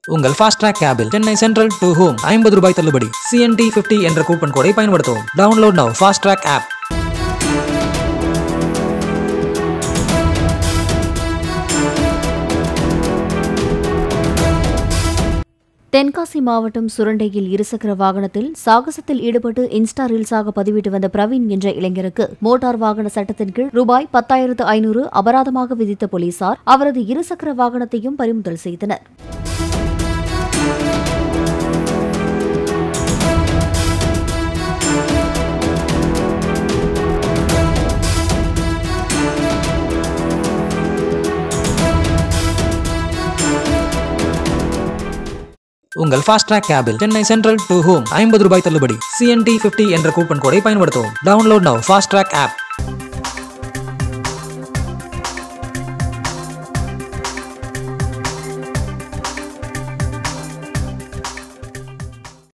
உங்கள் fast track கேபில் Chennai central to home 50 ரூபாய் தள்ளுபடி. CNT 50 என்ற கூப்பன் கோடை பயன்படுத்தவும். Download now fast track app. Tenkasi மாவட்டம் சுரண்டையில் இருசக்கர வாகனத்தில் சாகசத்தில் ஈடுபட்டு இன்ஸ்டா ரீல்ஸாக பதிவிட்டு வந்த பிரவீன் என்ற இளைஞருக்கு மோட்டார் வாகன சட்டத்தின் கீழ் ரூபாய் 10,500 அபராதமாக விதித்த போலீசார் அவரது இருசக்கர வாகனத்தையும் பறிமுதல் செய்தனர். உங்கள் ஃபாஸ்ட் ட்ராக் கேபில் சென்னை சென்ட்ரல் டு ஹோம் 50 ரூபாய் தள்ளுபடி. CNT 50 என்ற கூப்பன் கோடை பயன்படுத்தவும். Download now fast track app.